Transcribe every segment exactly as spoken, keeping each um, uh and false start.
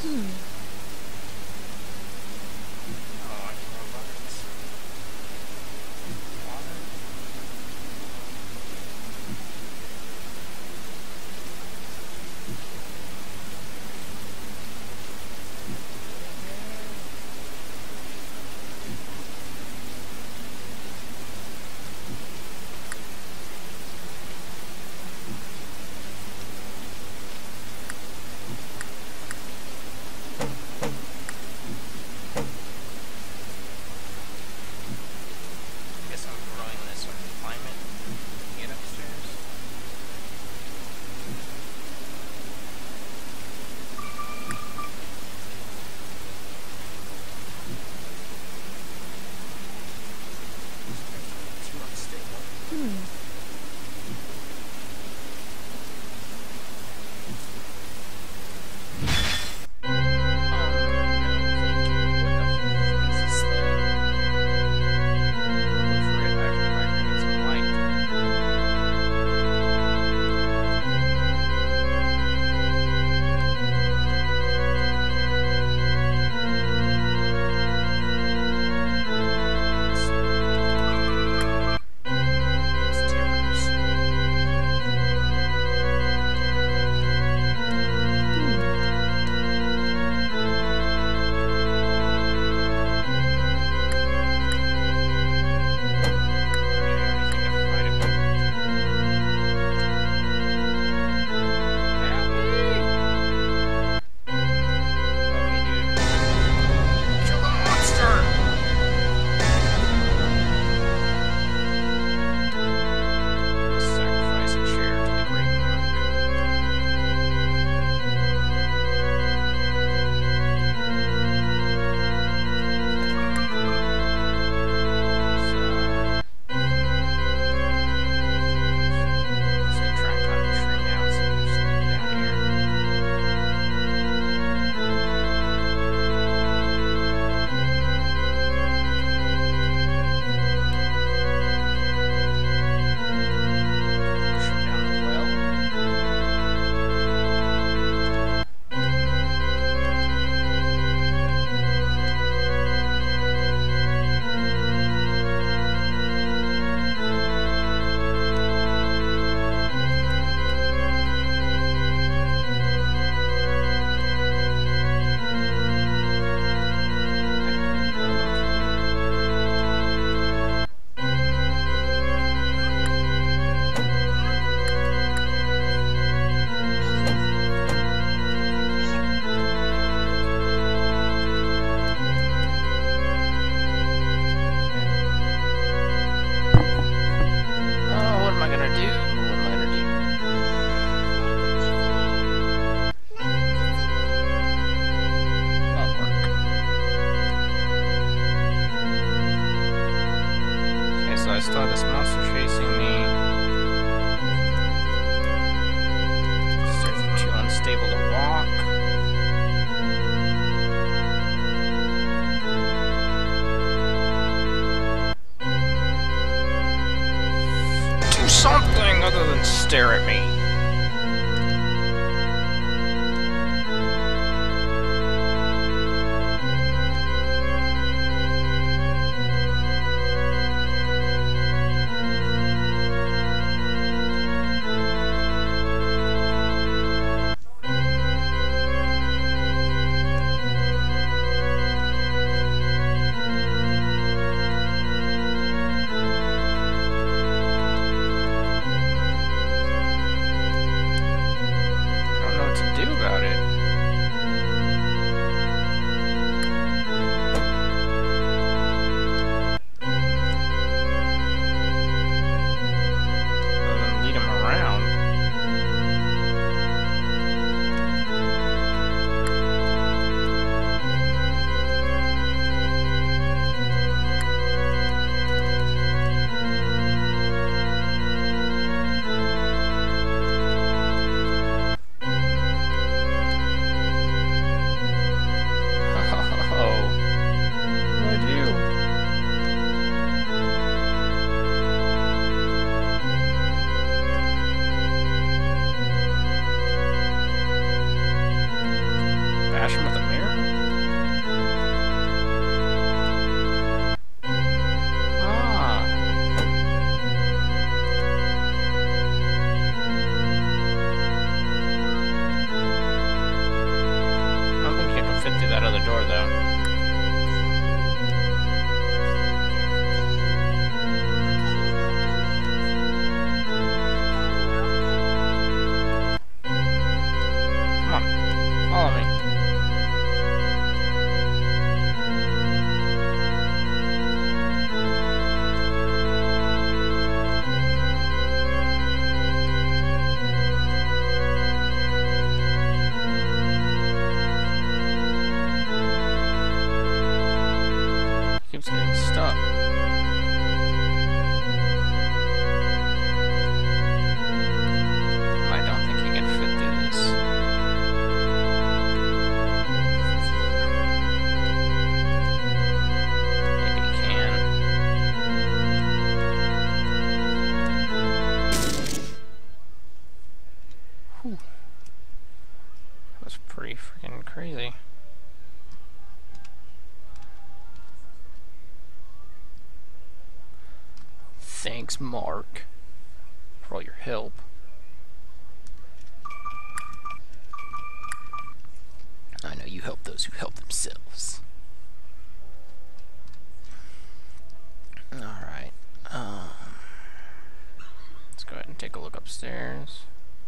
Stare at me. Bash him with a mirror? Ah. I don't think you can fit through that other door, though. Keeps getting stuck. I don't think he can fit through this. Maybe he can. Whew. That was pretty freaking crazy. Thanks, Mark, for all your help. I know you help those who help themselves. Alright, um, let's go ahead and take a look upstairs.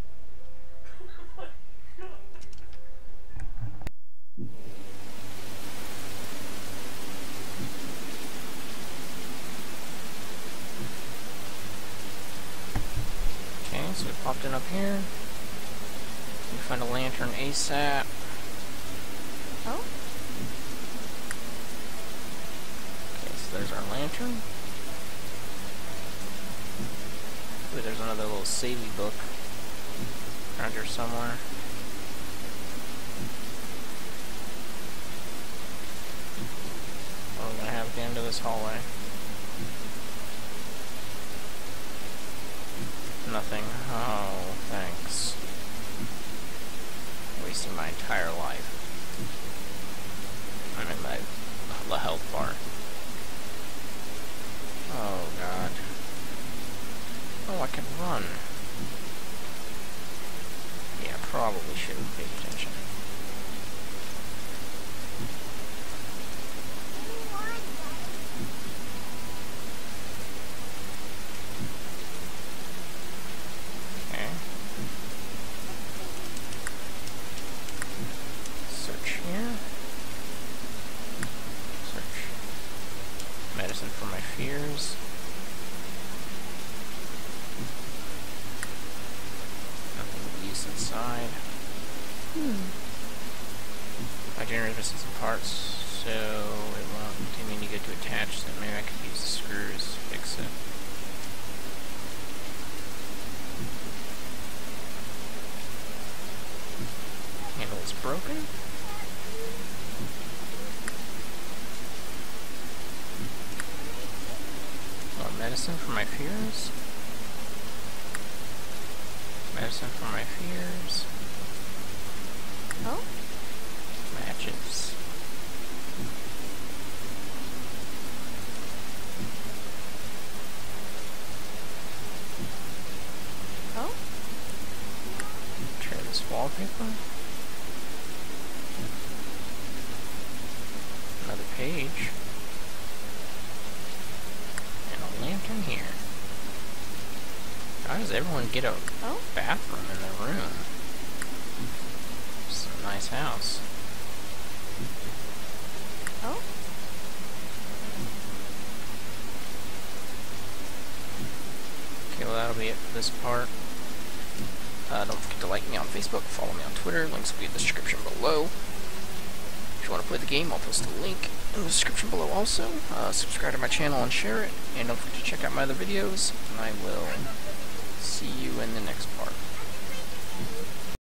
So we popped in up here. We find a lantern ASAP. Oh. Okay, so there's our lantern. Ooh, there's another little savey book around here somewhere. What are we gonna have at the end of this hallway? Nothing. Oh, thanks. Wasting my entire life. I'm in my the health bar. Oh god. Oh, I can run. Yeah, probably shouldn't pay attention. For my fears. Nothing of use inside. Hmm. My generator's missing some parts, so it won't continue to go to attach them. Maybe I could use the screws to fix it. Handle is broken. Medicine for my fears. Medicine for my fears. Oh? Matches. Oh? Try this wallpaper. Another page. Lantern here. How does everyone get a oh? bathroom in their room? It's a nice house. Oh? Okay, well that'll be it for this part. Uh, don't forget to like me on Facebook, follow me on Twitter, links will be in the description below. If you want to play the game, I'll post a link in the description below also. Uh, subscribe to my channel and share it, and don't forget to check out my other videos, and I will